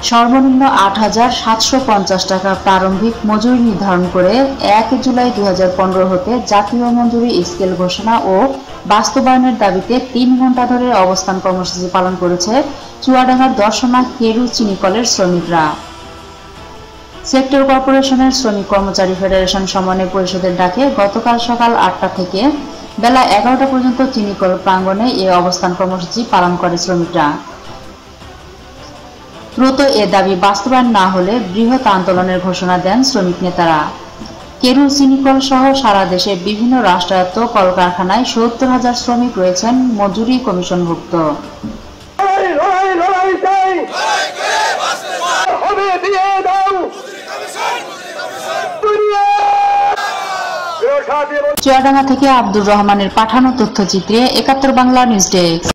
সর্বনিম্ন ৮,৭৫০ টাকা প্রারম্ভিক মজুরি নির্ধারণ করে ১ জুলাই ২০১৫ হতে জাতীয় মজুরি স্কেল ঘোষণা ও বাস্তবায়নের দাবিতে ৩ ঘণ্টা ধরে অবস্থান কর্মসূচি পালন করেছে চুয়াডাঙ্গার দর্শনা কেরু চিনিকলের শ্রমিকরা। সেক্টর কর্পোরেশনের শ্রমিক কর্মচারী ফেডারেশন সমন্বয় পরিষদের ডাকে গতকাল সকাল ৮টা থেকে বেলা ১১টা পর্যন্ত চিনিকল প্রাঙ্গণে এ অবস্থান কর্মসূচি পালন করে শ্রমিকরা। দ্রুত এ দাবি বাস্তবায়ন না হলে বৃহৎ আন্দোলনের ঘোষণা দেন শ্রমিক নেতারা। কেরু চিনিকল সহ সারা দেশে বিভিন্ন রাষ্ট্রায়ত্ত কলকারখানায় ৭০,০০০ শ্রমিক রয়েছেন মজুরি কমিশনভুক্ত। চুয়াডাঙ্গা থেকে আব্দুর রহমানের পাঠানো তথ্যচিত্রে ৭১ বাংলা নিউজ ডেস্ক।